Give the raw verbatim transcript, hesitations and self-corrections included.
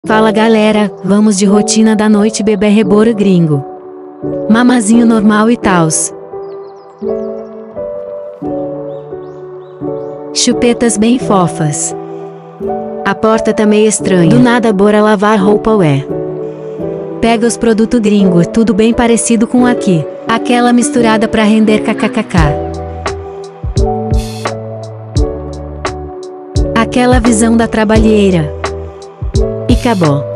Fala galera, vamos de rotina da noite bebê reboro gringo. Mamazinho normal e tals. Chupetas bem fofas. A porta tá meio estranha. Do nada bora lavar roupa ué. Pega os produtos gringo, tudo bem parecido com aqui. Aquela misturada pra render kkkk. Aquela visão da trabalheira. E acabou.